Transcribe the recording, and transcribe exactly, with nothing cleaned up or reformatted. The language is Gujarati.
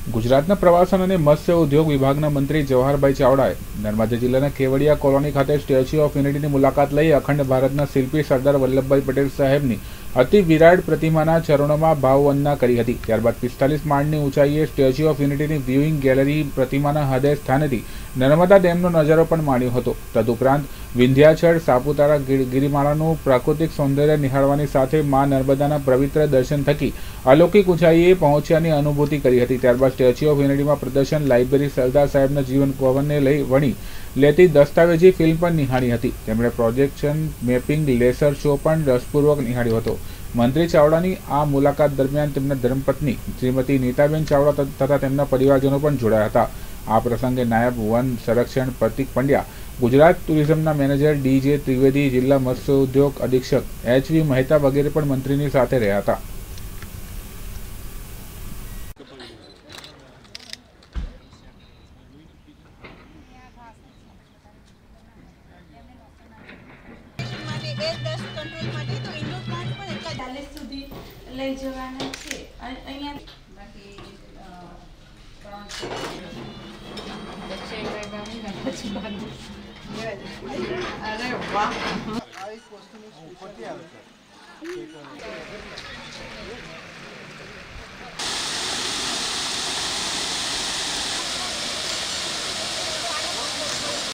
ગુજરાતના પ્રવાસન અને મત્સ્ય ઉદ્યોગ વિભાગના મંત્રી જવાહરભાઈ ચાવડાએ નર્મદા જિલ્લાના કેવડિયા કોલોની ખાતે સ્ટેચ્યુ ઓફ યુનિટીની મુલાકાત લઈ અખંડ ભારતના શિલ્પી સરદાર વલ્લભભાઈ પટેલ સાહેબની અતિ વિરાટ પ્રતિમાના ચરણોમાં ભાવવંદના કરી હતી। ત્યારબાદ પિસ્તાલીસ માળની ઊંચાઈએ સ્ટેચ્યુ ઓફ યુનિટીની વ્યુઇંગ ગેલેરી પ્રતિમાના હૃદય સ્થાનેથી નર્મદા ડેમનો નજારો પણ માણ્યો હતો। તદુપરાંત વિંધ્યાચળ સાપુતારા ગિરિમાળાનું પ્રાકૃતિક સૌંદર્ય નિહાળવાની સાથે મા નર્મદાના પવિત્ર દર્શન થકી અલૌકિક ઊંચાઈએ પહોંચ્યાની અનુભૂતિ કરી હતી। ત્યારબાદ સ્ટેચ્યુ ઓફ યુનિટીમાં પ્રદર્શન લાઇબ્રેરી સરદાર સાહેબના જીવન પવનને લઈ વણી લેતી દસ્તાવેજી ફિલ્મ પણ નિહાળી હતી। તેમણે પ્રોજેક્શન મેપિંગ લેસર શો પણ રસપૂર્વક નિહાળ્યો હતો। મંત્રી ચાવડાની આ મુલાકાત દરમિયાન તેમના ધર્મપત્ની શ્રીમતી નીતાબેન ચાવડા તથા તેમના પરિવારજનો પણ જોડાયા હતા। આ પ્રસંગે નાયબ વન સંરક્ષણ પ્રતિક પંડ્યા, ગુજરાત ટુરિઝમના મેનેજર ડી જે ત્રિવેદી, જિલ્લા મત્સ્ય ઉદ્યોગ અધિક્ષક એચ વી મહેતા વગેરે પણ મંત્રીની સાથે રહ્યા હતા। લઈ જવાના છે અને અહીંયા બાકી અરે વાહ આ એક વસ્તુની ઉપરથી આવે છે।